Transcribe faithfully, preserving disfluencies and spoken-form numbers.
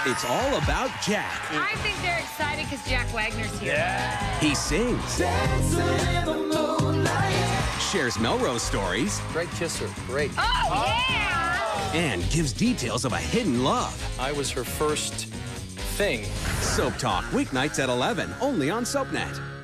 It's all about Jack. I think they're excited because Jack Wagner's here. Yeah. He sings. Dancing in the moonlight. Shares Melrose stories. Great kisser. Great. Oh, yeah! And gives details of a hidden love. I was her first thing. Soap Talk, weeknights at eleven, only on SOAPnet.